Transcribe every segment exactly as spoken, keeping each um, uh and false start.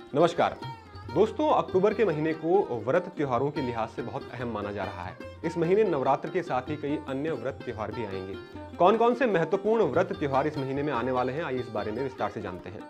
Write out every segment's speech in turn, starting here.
नमस्कार दोस्तों, अक्टूबर के महीने को व्रत त्योहारों के लिहाज से बहुत अहम माना जा रहा है। इस महीने नवरात्र के साथ ही कई अन्य व्रत त्योहार भी आएंगे। कौन कौन से महत्वपूर्ण व्रत त्योहार इस महीने में आने वाले हैं, आइए इस बारे में विस्तार से जानते हैं।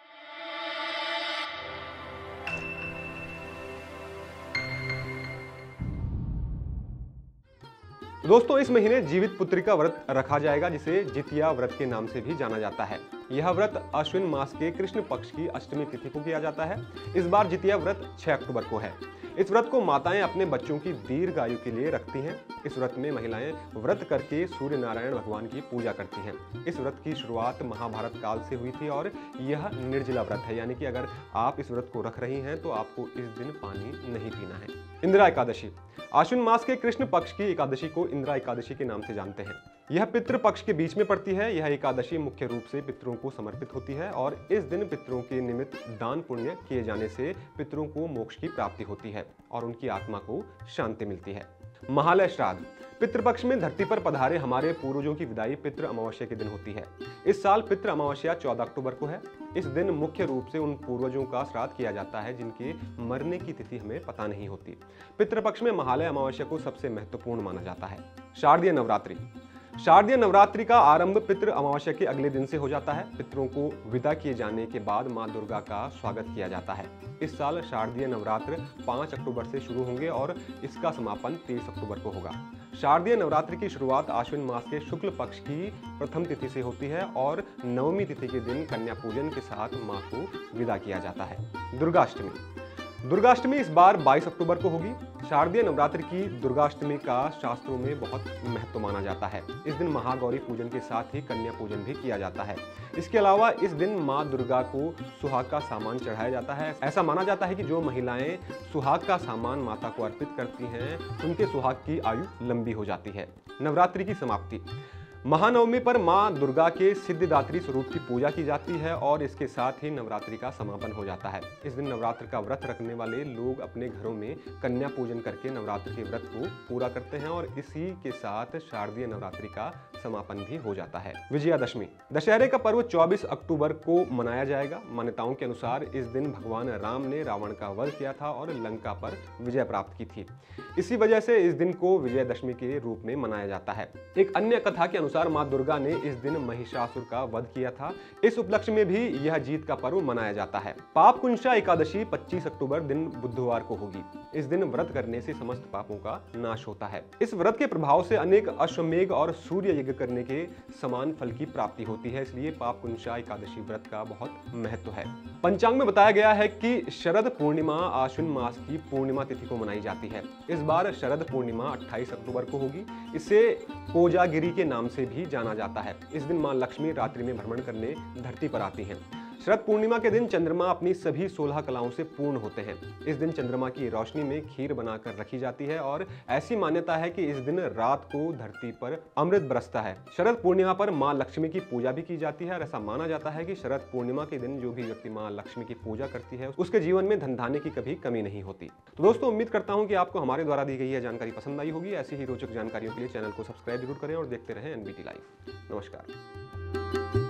दोस्तों, इस महीने जीवित पुत्री का व्रत रखा जाएगा, जिसे जितिया व्रत के नाम से भी जाना जाता है। यह व्रत अश्विन मास के कृष्ण पक्ष की अष्टमी तिथि को किया जाता है। इस बार जितिया व्रत छह अक्टूबर को है। इस व्रत को माताएं अपने बच्चों की दीर्घ आयु के लिए रखती हैं। इस व्रत में महिलाएं व्रत करके सूर्य नारायण भगवान की पूजा करती हैं। इस व्रत की शुरुआत महाभारत काल से हुई थी और यह निर्जला व्रत है, यानी कि अगर आप इस व्रत को रख रही हैं तो आपको इस दिन पानी नहीं पीना है। इंदिरा एकादशी आश्विन मास के कृष्ण पक्ष की एकादशी को इंदिरा एकादशी के नाम से जानते हैं। यह पितृ पक्ष के बीच में पड़ती है। यह एकादशी मुख्य रूप से पितरों को समर्पित होती है और इस दिन पितरों के निमित्त दान पुण्य किए जाने से पितरों को मोक्ष की प्राप्ति होती है और उनकी आत्मा को शांति मिलती है। महालय श्राद्ध पितृपक्ष में धरती पर पधारे हमारे पूर्वजों की विदाई पितृ अमावस्या के दिन होती है। इस साल पितृ अमावस्या चौदह अक्टूबर को है। इस दिन मुख्य रूप से उन पूर्वजों का श्राद्ध किया जाता है जिनके मरने की तिथि हमें पता नहीं होती। पितृपक्ष में महालय अमावस्या को सबसे महत्वपूर्ण माना जाता है। शारदीय नवरात्रि शारदीय नवरात्रि का आरंभ पितृ अमावस्या के अगले दिन से हो जाता है। पितरों को विदा किए जाने के बाद मां दुर्गा का स्वागत किया जाता है। इस साल शारदीय नवरात्र पाँच अक्टूबर से शुरू होंगे और इसका समापन तेईस अक्टूबर को होगा। शारदीय नवरात्रि की शुरुआत आश्विन मास के शुक्ल पक्ष की प्रथम तिथि से होती है और नवमी तिथि के दिन कन्या पूजन के साथ मां को विदा किया जाता है। दुर्गाष्टमी दुर्गाष्टमी इस बार बाईस अक्टूबर को होगी। शारदीय नवरात्रि की दुर्गाष्टमी का शास्त्रों में बहुत महत्व माना जाता है। इस दिन महागौरी पूजन के साथ ही कन्या पूजन भी किया जाता है। इसके अलावा इस दिन मां दुर्गा को सुहाग का सामान चढ़ाया जाता है। ऐसा माना जाता है कि जो महिलाएं सुहाग का सामान माता को अर्पित करती हैं, उनके सुहाग की आयु लंबी हो जाती है। नवरात्रि की समाप्ति महानवमी पर मां दुर्गा के सिद्धिदात्री स्वरूप की पूजा की जाती है और इसके साथ ही नवरात्रि का समापन हो जाता है। इस दिन नवरात्र का व्रत रखने वाले लोग अपने घरों में कन्या पूजन करके नवरात्र के व्रत को पूरा करते हैं और इसी के साथ शारदीय नवरात्रि का समापन भी हो जाता है। विजयादशमी दशहरे का पर्व चौबीस अक्टूबर को मनाया जाएगा। मान्यताओं के अनुसार इस दिन भगवान राम ने रावण का वध किया था और लंका पर विजय प्राप्त की थी। इसी वजह से इस दिन को विजयादशमी के रूप में मनाया जाता है। एक अन्य कथा के अनुसार मां दुर्गा ने इस दिन महिषासुर का वध किया था। इस उपलक्ष्य में भी यह जीत का पर्व मनाया जाता है। पापकुंशा एकादशी पच्चीस अक्टूबर दिन बुधवार को होगी। इस दिन व्रत करने से समस्त पापों का नाश होता है। इस व्रत के प्रभाव से अनेक अश्वमेघ और सूर्य यज्ञ करने के समान फल की प्राप्ति होती है, इसलिए पापकुंशा एकादशी व्रत का बहुत महत्व है। पंचांग में बताया गया है कि शरद पूर्णिमा आश्विन मास की पूर्णिमा तिथि को मनाई जाती है। इस बार शरद पूर्णिमा अट्ठाईस अक्टूबर को होगी। इसे कोजागिरी के नाम से भी जाना जाता है। इस दिन मां लक्ष्मी रात्रि में भ्रमण करने धरती पर आती हैं। शरद पूर्णिमा के दिन चंद्रमा अपनी सभी सोलह कलाओं से पूर्ण होते हैं। इस दिन चंद्रमा की रोशनी में खीर बनाकर रखी जाती है और ऐसी मान्यता है कि इस दिन रात को धरती पर अमृत बरसता है। शरद पूर्णिमा पर मां लक्ष्मी की पूजा भी की जाती है और ऐसा माना जाता है कि शरद पूर्णिमा के दिन जो भी व्यक्ति मां लक्ष्मी की पूजा करती है उसके जीवन में धन धान्य की कभी कमी नहीं होती। तो दोस्तों, उम्मीद करता हूँ कि आपको हमारे द्वारा दी गई यह जानकारी पसंद आई होगी। ऐसी ही रोचक जानकारियों के लिए चैनल को सब्सक्राइब जरूर करें और देखते रहें एनबीटी लाइव। नमस्कार।